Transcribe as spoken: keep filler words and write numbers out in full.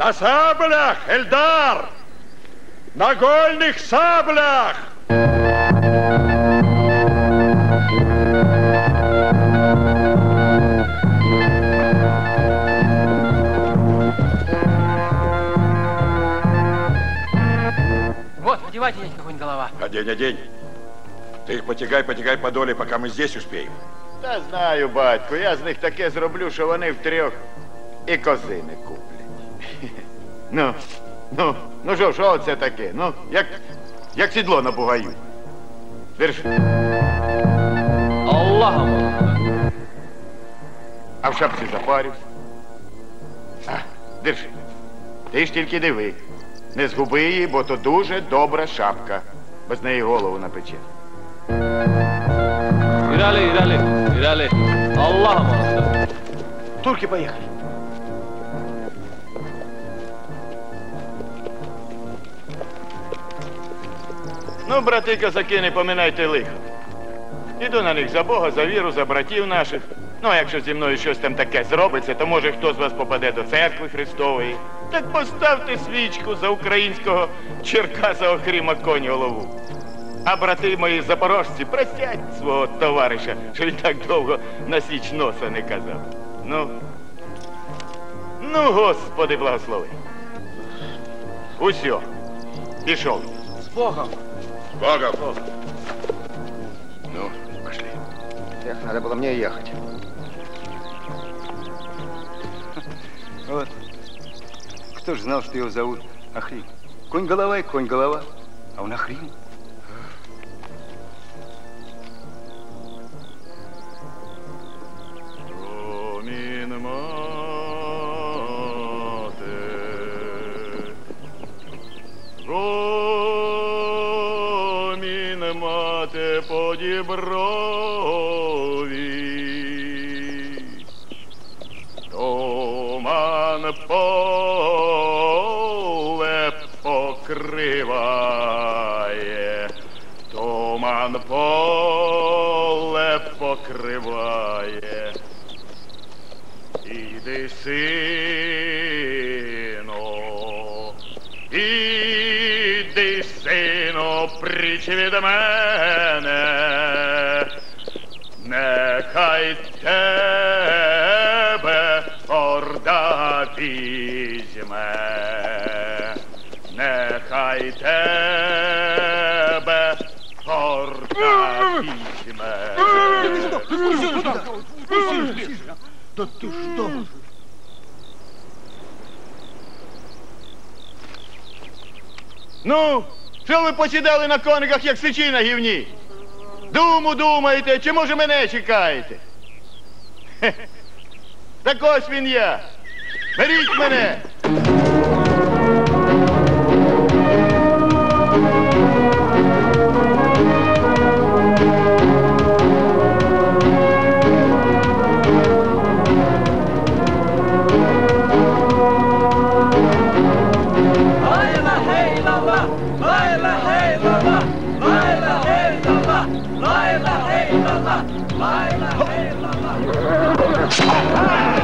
На саблях, Эльдар! На гольных саблях! Вот, одевайте, дядька Конь-голова. Одень, одень. Ти їх потягай, потягай по долі, поки ми здесь успіємо. Та знаю, батько, я з них таке зроблю, що вони втрьох і кози не куплять. Ну, ну, ну що, що це таке? Ну, як, як сідло на бугаю. Держи. Аллахом. А в шапці запарився. А, держи. Ти ж тільки диви. Не згуби її, бо то дуже добра шапка. Без неї голову напече. Ирали, ирали, ирали. Аллахом. Турки, поехали. Ну, брати козаки, не поминайте лихо. Іду на них за Бога, за віру, за братів наших. Ну, а якщо зі мною щось там таке зробиться, то може хто з вас попаде до церкви Христової. Так поставте свічку за українського Черкаса Охріма Конь-голову. А брати мої запорожці, простять свого товариша, що він так довго на січ носа не казав. Ну, ну, Господи, благослови. Усьо, пішов. С Богом. С Богом. Ну, пошли. Эх, надо было мне ехать. Вот. Кто ж знал, что его зовут Охрим? Конь-голова и Конь-голова. А он Охрим. Гомін мати по Діброві, туман поле покриває, туман поле покриває. Іди, сину, іди, сину, пріч від мене, нехай тебе орда візьме, нехай тебе орда візьме. Да ты что? Ну, що ви посідали на кониках, як сичі на гівні? Думу думаєте, чи може мене чекаєте? Хе. Так ось він я. Беріть мене. La